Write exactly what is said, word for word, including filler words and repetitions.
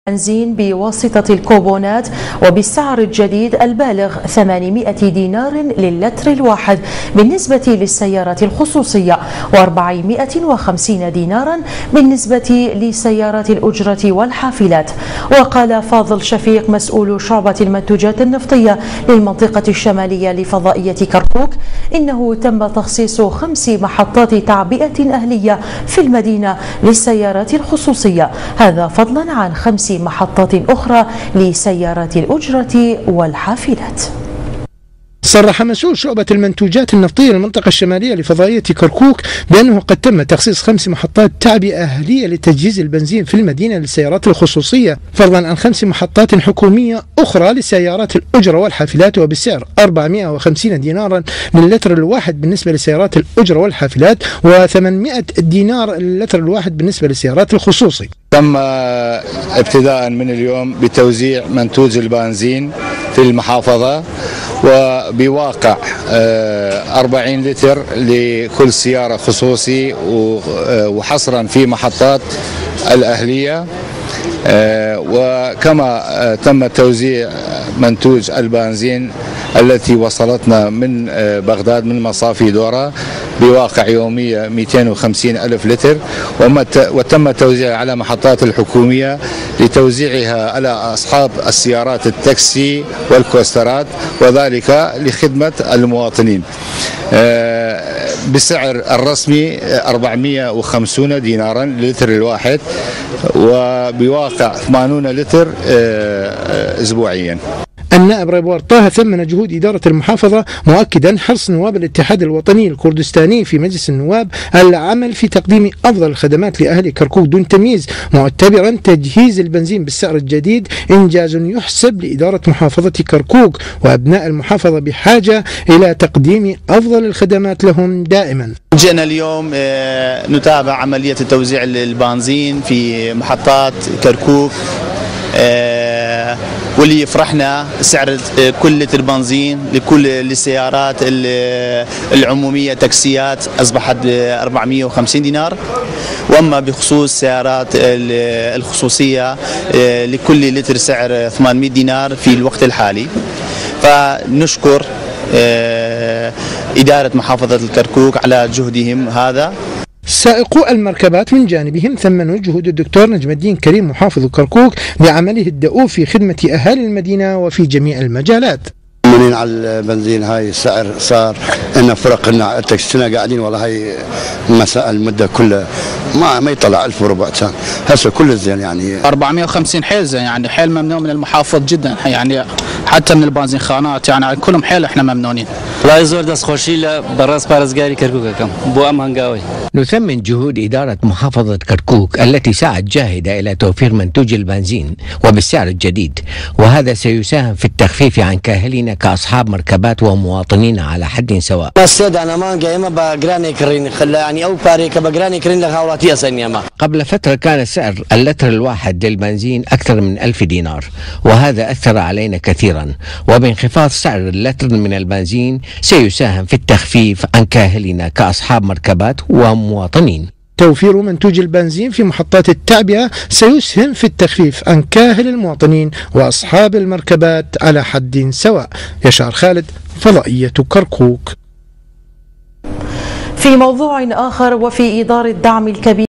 بنزين بواسطة الكوبونات وبالسعر الجديد البالغ ثمانمائة دينار للتر الواحد بالنسبة للسيارات الخصوصية وأربعمائة وخمسين دينارا بالنسبة لسيارات الأجرة والحافلات. وقال فاضل شفيق مسؤول شعبة المنتوجات النفطية للمنطقة الشمالية لفضائية كركوك إنه تم تخصيص خمس محطات تعبئة أهلية في المدينة للسيارات الخصوصية، هذا فضلا عن خمس محطات أخرى لسيارات الأجرة والحافلات. صرح مسؤول شعبة المنتوجات النفطية للمنطقة الشمالية لفضائية كركوك بأنه قد تم تخصيص خمس محطات تعبئة أهلية لتجهيز البنزين في المدينة للسيارات الخصوصية، فضلا عن خمس محطات حكومية أخرى لسيارات الأجرة والحافلات وبسعر أربعمائة وخمسين دينارا للتر الواحد بالنسبة لسيارات الأجرة والحافلات وثمانمائة دينار للتر الواحد بالنسبة لسيارات الخصوصي. تم ابتداء من اليوم بتوزيع منتوج البنزين في المحافظة وبواقع أربعين لتر لكل سيارة خصوصي وحصرا في محطات الأهلية، وكما تم توزيع منتوج البنزين التي وصلتنا من بغداد من مصافي دورة بواقع يومية مئتين وخمسين ألف لتر، وتم توزيعها على محطات الحكومية لتوزيعها على أصحاب السيارات التاكسي والكوسترات، وذلك لخدمة المواطنين بسعر الرسمي أربعمائة وخمسين دينارا للتر الواحد وبواقع ثمانين لتر أسبوعيا. النائب ريبوار طه ثمن جهود إدارة المحافظة مؤكدا حرص نواب الاتحاد الوطني الكردستاني في مجلس النواب العمل في تقديم أفضل الخدمات لأهل كركوك دون تمييز، معتبرا تجهيز البنزين بالسعر الجديد إنجاز يحسب لإدارة محافظة كركوك، وأبناء المحافظة بحاجة إلى تقديم أفضل الخدمات لهم دائما. جئنا اليوم نتابع عملية توزيع البنزين في محطات كركوك، واللي يفرحنا سعر كل لتر بنزين لكل السيارات العمومية تاكسيات أصبحت ب أربعمائة وخمسين دينار، وأما بخصوص السيارات الخصوصية لكل لتر سعر ثمانمائة دينار في الوقت الحالي. فنشكر إدارة محافظة الكركوك على جهدهم هذا. سائقو المركبات من جانبهم ثمنوا جهود الدكتور نجم الدين كريم محافظ كركوك بعمله الدؤوب في خدمة أهالي المدينة وفي جميع المجالات. منين على البنزين هاي السعر صار إن فرق إن التاكسينا قاعدين والله هاي مساء المدة كلها ما ما يطلع ألف وربع كان هسه كل الزين يعني أربعمائة وخمسين حيل زين، يعني حيل ممنون من المحافظ جدا، يعني حتى من البنزين خانات يعني كلهم حيل احنا ممنونين. لا يزور دس خوشي براس بارزقاري كركوك كم بو ام هنقاوي. نثمن جهود إدارة محافظة كركوك التي سعت جاهدة إلى توفير منتوج البنزين وبالسعر الجديد، وهذا سيساهم في التخفيف عن كاهلنا كأصحاب مركبات ومواطنين على حد سواء. السيد أنا ما قايمة بقراني كرين خلا يعني أو باريك بقراني كرين لهاولاتي أسنيما. قبل فترة كان سعر اللتر الواحد للبنزين أكثر من ألف دينار، وهذا أثر علينا كثيرا، وبانخفاض سعر اللتر من البنزين سيساهم في التخفيف عن كاهلنا كأصحاب مركبات ومواطنين. توفير منتوج البنزين في محطات التعبئة سيسهم في التخفيف عن كاهل المواطنين وأصحاب المركبات على حد سواء. يشار خالد، فضائية كركوك. في موضوع آخر، وفي إدارة الدعم الكبير